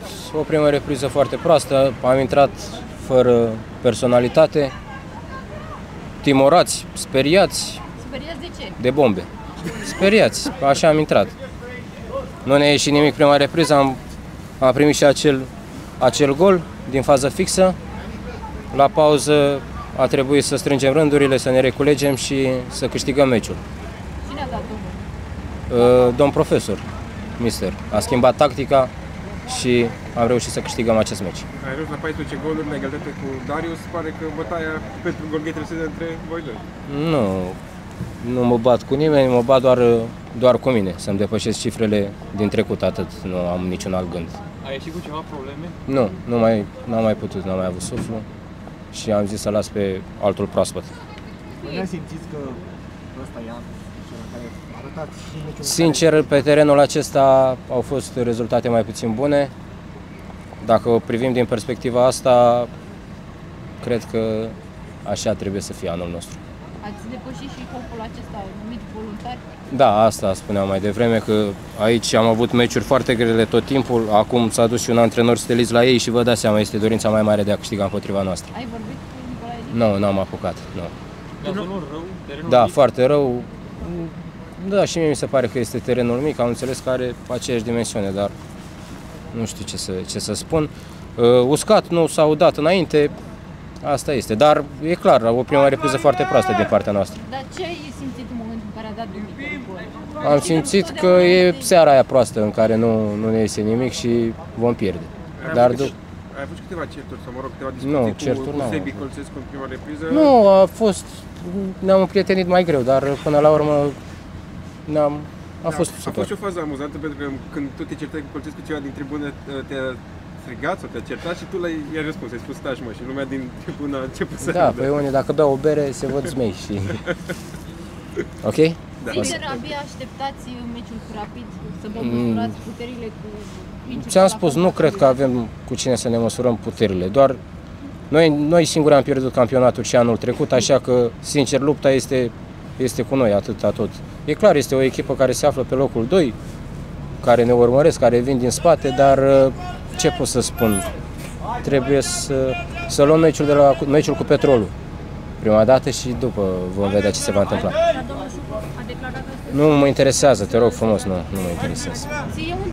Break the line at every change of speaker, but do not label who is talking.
o primă repriză foarte proastă, am intrat fără personalitate, timorați, speriați.
Speriați de ce?
De bombe. Speriați, așa am intrat. Nu ne-a ieșit nimic prima repriză, am primit și acel gol din fază fixă. La pauză a trebuit să strângem rândurile, să ne reculegem și să câștigăm meciul.
Cine a dat drumul?
Domn profesor, mister, a schimbat tactica și am reușit să câștigăm acest meci.
Ai ajuns la 14 goluri la egalitate cu Darius, pare că bătaia pentru golghet trebuie să între voi doi.
Nu mă bat cu nimeni, mă bat doar cu mine, să-mi depășesc cifrele din trecut, atât, nu am niciun alt gând.
Ai ieșit cu ceva probleme?
N-am mai putut, n-am mai avut suflu și am zis să las pe altul proaspăt.
Nu simțiți că ăsta e anul la care arătați și meciul?
Sincer, pe terenul acesta au fost rezultate mai puțin bune. Dacă o privim din perspectiva asta, cred că așa trebuie să fie anul nostru.
Ați depășit și copul acesta numit voluntar?
Da, asta spuneam mai devreme, că aici am avut meciuri foarte grele tot timpul. Acum s-a dus și un antrenor stelist la ei și vă dați seama, este dorința mai mare de a câștiga împotriva noastră.
Ai vorbit cu Nicolae Dicu?
Nu, n-am apucat. Nu.
Gazonul rău? Terenul
Da,
mic?
foarte rău. Da, și mie mi se pare că este terenul mic, am înțeles că are aceeași dimensiune, dar nu știu ce să spun. Uscat nu s-au dat înainte, asta este, dar e clar, o prima repriză foarte proastă din partea noastră.
Dar ce ai simțit în momentul în care a dat Dumitru gol?
Am simțit că e seara aia proastă în care nu ne iese nimic și vom pierde. Dar
Ai avut câteva certuri sau, mă rog, câteva discuții cu Sebi Colțescu în prima repriză?
Nu, ne-am împrietenit mai greu, dar până la urmă a fost super.
A fost și o fază amuzantă, pentru că când tu te certai cu Colțescu, ceva din tribună te-a strigat sau te-a certat și tu i-ai răspuns, ai spus stai mă, și lumea din tribună a început să
Da, pe unii dacă beau o bere se văd zmei și... Ok?
Da.
Sincer, abia așteptați meciul cu Rapid să vă măsurați puterile cu meciul
Ți-am
cu
spus,
Rapid?
nu cred că avem cu cine să ne măsurăm puterile, doar noi singuri am pierdut campionatul și anul trecut, așa că, sincer, lupta este cu noi, atâta tot. E clar, este o echipă care se află pe locul 2, care ne urmăresc, care vin din spate, dar ce pot să spun? Trebuie să luăm meciul cu Petrolul prima dată și după vom vedea ce se va întâmpla.
Dar domnul Șucu a declarat astăzi.
Nu mă interesează, te rog frumos, nu mă interesează.
Ție unde